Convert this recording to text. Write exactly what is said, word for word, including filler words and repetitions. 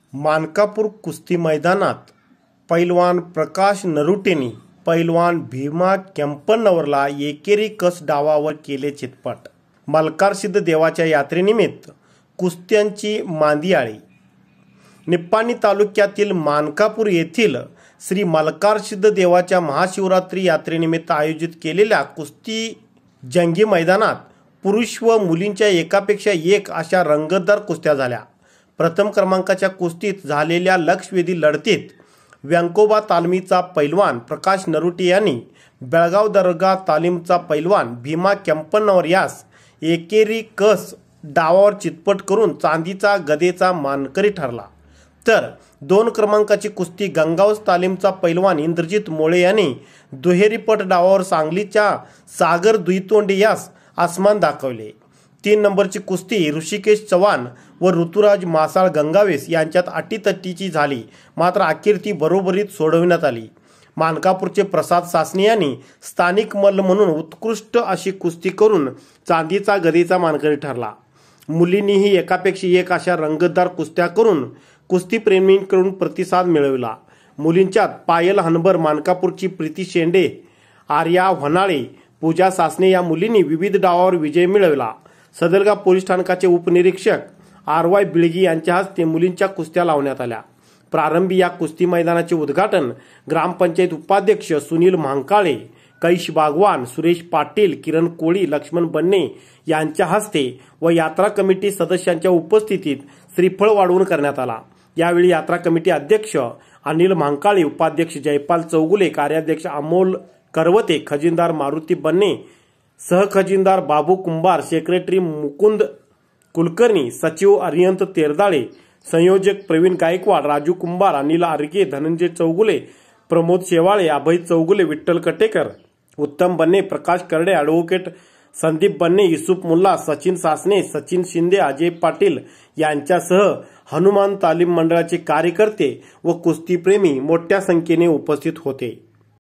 मानकापूर कुस्ती मैदानात पैलवान प्रकाश नरुटेनी पैलवान भीमा केंपनवरला एकेरी कस डावावर केले चितपट। मल्हारसिद्ध देवाच्या यात्रेनिमित्त कुस्त्यांची मांदियाळी। निप्पाणी तालुक्यातील मानकापूर येथील श्री मल्हारसिद्ध देवाच्या महाशिवरात्री यात्रेनिमित्त आयोजित केलेल्या कुस्ती जंगी मैदानात पुरुष व मुलींच्या एकापेक्षा एक अशा रंगतदार कुस्त्या झाल्या। प्रथम क्रमांकाच्या कुस्तीत झालेल्या लक्षवेधी लढतीत व्यंकोबा तालमीचा पैलवान प्रकाश नरुटे यांनी बेळगाव दर्गा तालीमचा पैलवान भीमा केंपनवर यास एकेरी कस डावावर चितपट करून चांदीचा गदेचा मानकरी ठरला। तर दोन क्रमांकाची कुस्ती गंगावस तालीमचा पैलवान इंद्रजित मोळे यांनी दुहेरीपट डावावर सांगलीच्या सागर दुईतोंडे यास आसमान दाखवले। तीन नंबरची कुस्ती ऋषिकेश चव्हाण व ऋतुराज मासाळ गंगावेस यांच्यात अटीतटीची झाली, मात्र अखेर ती बरोबरीत सोडविण्यात आली। मानकापूरचे प्रसाद सासने यांनी स्थानिक मल्ल म्हणून उत्कृष्ट अशी कुस्ती करून चांदीचा गदेचा मानकरी ठरला। मुलींनीही एकापेक्षा एक अशा रंगतदार कुस्त्या करून कुस्तीप्रेमींकडून प्रतिसाद मिळविला। मुलींच्यात पायल हनबर मानकापूरची प्रीती शेंडे, आर्या व्हनाळे, पूजा सासने या मुलींनी विविध डावावर विजय मिळवला। सदरगा पोलीस स्थानकाचे उपनिरीक्षक आर वाय बिळगी यांच्या हस्ते मुलींच्या कुस्त्या लावण्यात आल्या। प्रारंभी या कुस्ती मैदानाचे उद्घाटन ग्रामपंचायत उपाध्यक्ष सुनील म्हांकाळे, कैश बागवान, सुरेश पाटील, किरण कोळी, लक्ष्मण बन्ने यांच्या हस्ते व यात्रा कमिटी सदस्यांच्या उपस्थितीत श्रीफळ वाढवून करण्यात आला। यावेळी यात्रा कमिटी अध्यक्ष अनिल म्हांकाळे, उपाध्यक्ष जयपाल चौगुले, कार्याध्यक्ष अमोल करवते, खजिनदार मारुती बन्ने, सहखजिनदार बाबू कुंभार, सेक्रेटरी मुकुंद कुलकर्णी, सचिव अरिहंत तेरदाळे, संयोजक प्रवीण गायकवाड, राजू कुंभार, अनिल आर्गे, धनंजय चौगुले, प्रमोद शेवाळे, अभय चौगुले, विठ्ठल कटेकर, उत्तम बन्ने, प्रकाश करडे, ॲडव्होकेट संदीप बन्ने, युसुफ मुल्ला, सचिन सासने, सचिन शिंदे, अजय पाटील यांच्यासह हनुमान तालीम मंडळाचे कार्यकर्ते व कुस्तीप्रेमी मोठ्या संख्येने उपस्थित होते।